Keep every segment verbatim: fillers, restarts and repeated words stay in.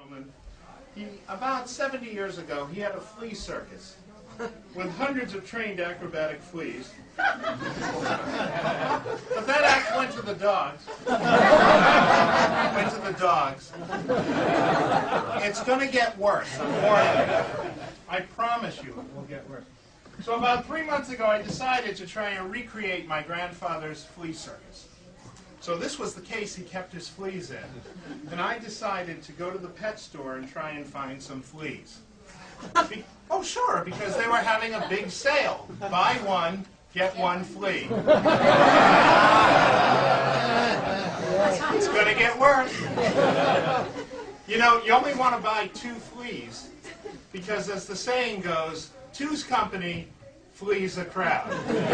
gentleman. He, about seventy years ago, he had a flea circus with hundreds of trained acrobatic fleas. But that act went to the dogs. Went to the dogs. It's going to get worse, I'm warning you. I promise you it will get worse. So about three months ago, I decided to try and recreate my grandfather's flea circus. So this was the case he kept his fleas in. And I decided to go to the pet store and try and find some fleas. Be oh, sure, because they were having a big sale. Buy one, get one flea. It's going to get worse. You know, you only want to buy two fleas because, as the saying goes, two's company, flea's a crowd.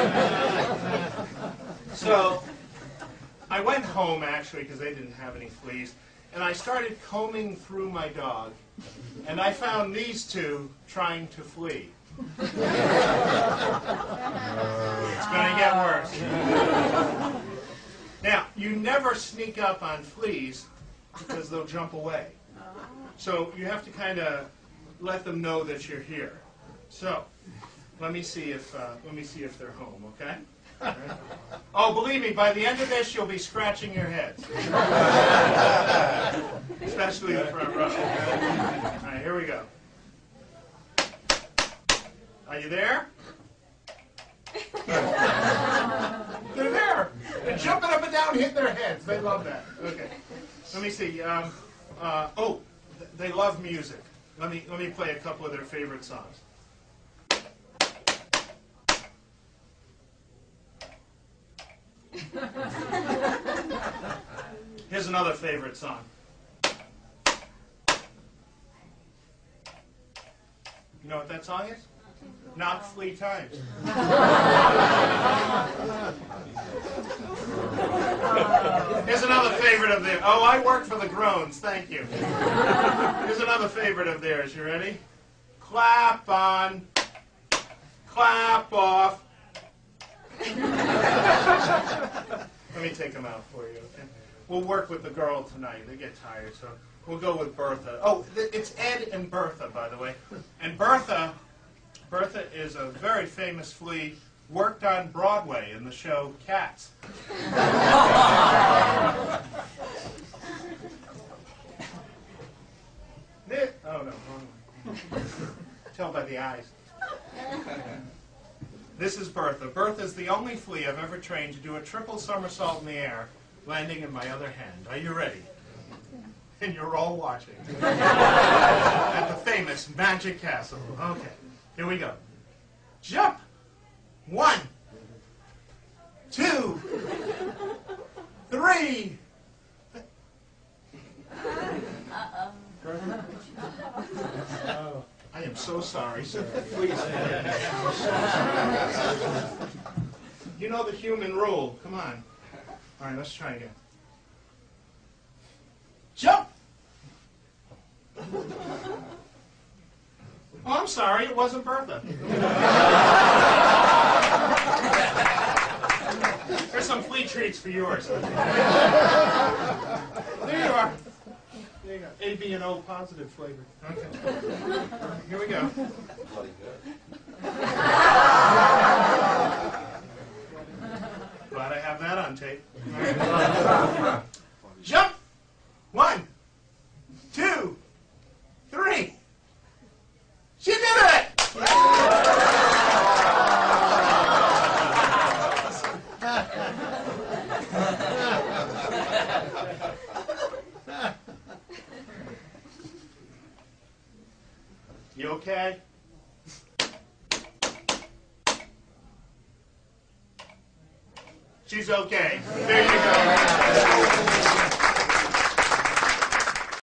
So I went home, actually, because they didn't have any fleas, and I started combing through my dog, and I found these two trying to flee. It's going to get worse. Now, you never sneak up on fleas because they'll jump away. So you have to kind of let them know that you're here. So let me see if uh, let me see if they're home, okay? All right. Oh, believe me, by the end of this, you'll be scratching your heads. Especially the front row. All right, here we go. Are you there? They're there. They're jumping up and down, hitting their heads. They love that. Okay. Let me see. Um, uh, oh, th they love music. Let me let me play a couple of their favorite songs. Here's another favorite song. You know what that song is? Not Flea Times. Here's another favorite of theirs. Oh, I work for the Groans. Thank you. Here's another favorite of theirs. You ready? Clap on. Clap off. Let me take them out for you, okay? We'll work with the girl tonight. They get tired, so we'll go with Bertha. Oh, it's Ed and Bertha, by the way. And Bertha, Bertha is a very famous flea, worked on Broadway in the show Cats. Oh, no, wrong one. Tell by the eyes. This is Bertha. Bertha is the only flea I've ever trained to do a triple somersault in the air, landing in my other hand. Are you ready? And you're all watching. At the famous Magic Castle. Okay, here we go. Jump! One, two, three. Uh-oh. Bertha? Oh. I am so sorry, sir. Please. You know the human rule. Come on. All right, let's try again. Jump! Oh, I'm sorry. It wasn't Bertha. There's some flea treats for yours. There you are. There you go. A, B, and O positive flavor. Okay. Here we go. Bloody good. Glad I have that on tape. Right. Jump! One, two, three. She did it! You okay? She's okay. There you go.